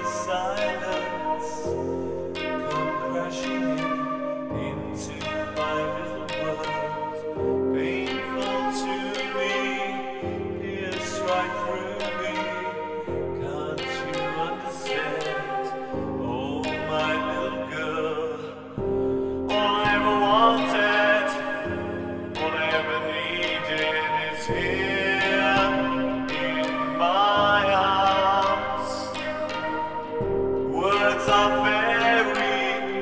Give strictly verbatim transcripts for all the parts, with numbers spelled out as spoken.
silence come crashing in into my little world, painful to me, pierce right through me. Can't you understand? Oh, my little girl, all I ever wanted, all I ever needed is here in my arms. Words are very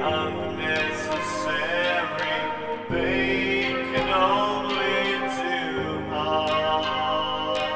unnecessary, they can only do harm.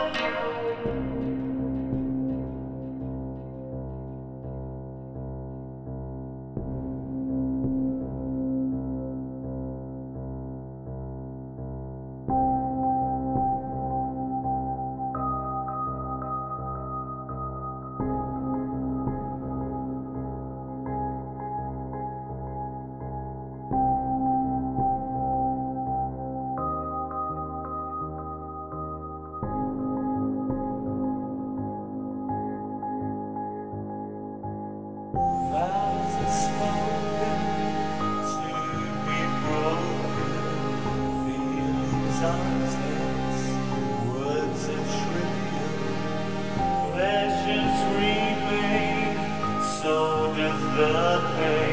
Vows are spoken to be broken, feelings are tense, words are trivial, pleasures remain, so does the pain.